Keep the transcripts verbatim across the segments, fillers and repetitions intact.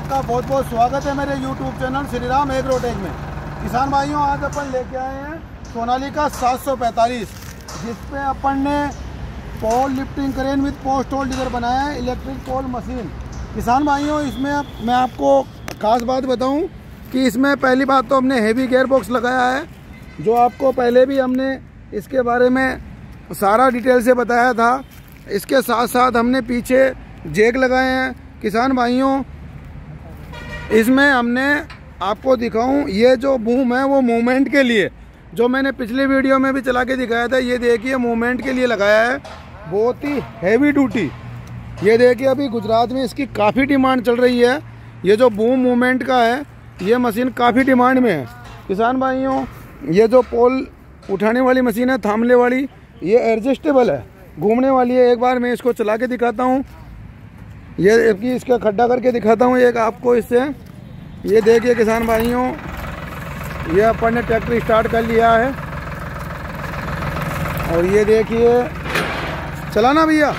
आपका बहुत बहुत स्वागत है मेरे YouTube channel Shri Ram Agrotech में। किसान भाइयों, आज अपन लेके आए हैं सोनालिका सात सौ पैंतालीस, जिसपे अपन ने pole lifting crane with post hole digger बनाया है, इलेक्ट्रिक पोल मशीन। किसान भाइयों, इसमें मैं आपको खास बात बताऊं कि इसमें पहली बात तो हमने हेवी गेयर बॉक्स लगाया है, जो आपको पहले भी हमने इसके बारे में सारा डिटेल से बताया था। इसके साथ साथ हमने पीछे जैक लगाए हैं। किसान भाइयों, इसमें हमने आपको दिखाऊं, ये जो बूम है वो मूवमेंट के लिए, जो मैंने पिछले वीडियो में भी चला के दिखाया था, ये देखिए मूवमेंट के लिए लगाया है। बहुत ही हैवी ड्यूटी। ये देखिए अभी गुजरात में इसकी काफ़ी डिमांड चल रही है। ये जो बूम मूवमेंट का है, ये मशीन काफ़ी डिमांड में है। किसान भाइयों, ये जो पोल उठाने वाली मशीन है, थामले वाली, ये एडजस्टेबल है, घूमने वाली है। एक बार मैं इसको चला के दिखाता हूँ। ये कि इसका खड्डा करके दिखाता हूँ एक आपको इससे। ये देखिए किसान भाइयों, ये अपन ने ट्रैक्टर स्टार्ट कर लिया है और ये देखिए, चलाना भैया।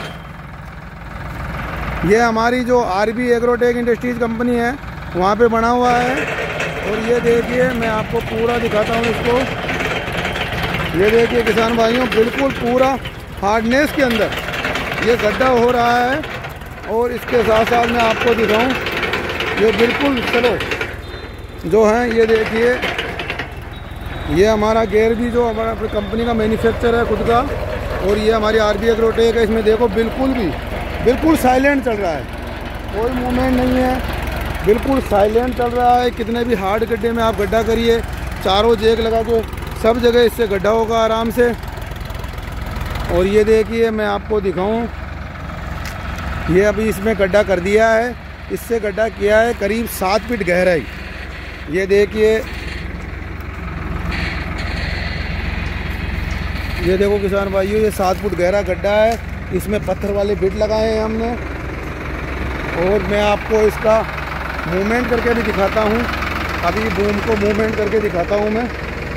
ये हमारी जो आरबी एग्रोटेक इंडस्ट्रीज कंपनी है, वहाँ पे बना हुआ है। और ये देखिए, मैं आपको पूरा दिखाता हूँ इसको। ये देखिए किसान भाइयों, बिल्कुल पूरा हार्डनेस के अंदर ये गड्ढा हो रहा है। और इसके साथ साथ मैं आपको दिखाऊं, ये बिल्कुल चलो जो है, ये देखिए, ये हमारा गेयर भी जो हमारा कंपनी का मैन्युफैक्चर है खुद का, और ये हमारी आरबी एग्रोटेक है। इसमें देखो बिल्कुल भी बिल्कुल साइलेंट चल रहा है, कोई मूवमेंट नहीं है, बिल्कुल साइलेंट चल रहा है। कितने भी हार्ड गड्ढे में आप गड्ढा करिए, चारों जैक लगा के सब जगह इससे गड्ढा होगा आराम से। और ये देखिए, मैं आपको दिखाऊं, ये अभी इसमें गड्ढा कर दिया है। इससे गड्ढा किया है करीब सात फीट गहराई। ये देखिए, ये देखो किसान भाइयों, ये सात फुट गहरा गड्ढा है। इसमें पत्थर वाले बिट लगाए हैं हमने। और मैं आपको इसका मूवमेंट करके भी दिखाता हूँ। अभी बूम को मूवमेंट करके दिखाता हूँ मैं।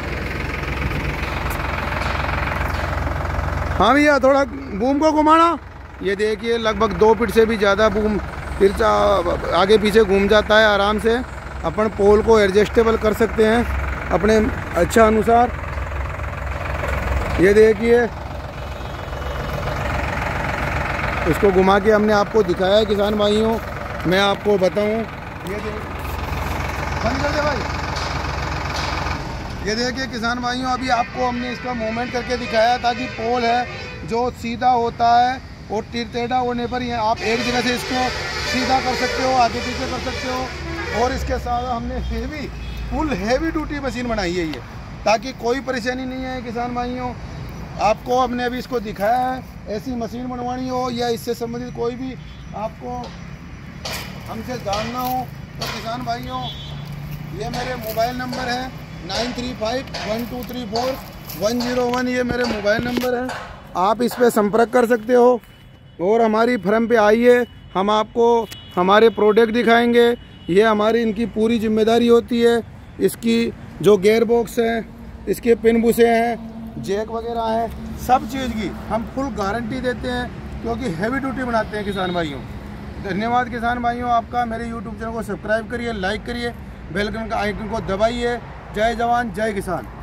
हाँ भैया, थोड़ा बूम को घुमाना। ये देखिए, लगभग दो फीट से भी ज़्यादा बूम फिर आगे पीछे घूम जाता है आराम से। अपन पोल को एडजस्टेबल कर सकते हैं अपने अच्छा अनुसार। ये देखिए, इसको घुमा के हमने आपको दिखाया है किसान भाइयों। मैं आपको बताऊं, ये बंद कर दे भाई। ये देखिए किसान भाइयों, अभी आपको हमने इसका मूवमेंट करके दिखाया, ताकि पोल है जो सीधा होता है और टेढ़ा टेढ़ा होने पर ये आप एक जगह से इसको सीधा कर सकते हो, आगे पीछे कर सकते हो। और इसके साथ हमने heavy full heavy duty machine बनाई है ये, ताकि कोई परेशानी नहीं है किसान भाइयों। आपको हमने अभी इसको दिखाया है, ऐसी मशीन बनवानी हो या इससे संबंधित कोई भी आपको हमसे जानना हो तो किसान भाइयों, ये मेरे मोबाइल नंबर है nine three five one two three four one zero one. ये मेरे मोबाइल नंबर है, आप इस पर संपर्क कर सकते हो। और हमारी फर्म पे आइए, हम आपको हमारे प्रोडक्ट दिखाएंगे। ये हमारी इनकी पूरी जिम्मेदारी होती है। इसकी जो गेयर बॉक्स है, इसके पिन बुसे हैं, जैक वगैरह हैं, सब चीज़ की हम फुल गारंटी देते हैं, क्योंकि हैवी ड्यूटी बनाते हैं किसान भाइयों। धन्यवाद किसान भाइयों आपका। मेरे यूट्यूब चैनल को सब्सक्राइब करिए, लाइक करिए, बेल आइकन को दबाइए। जय जवान जय किसान।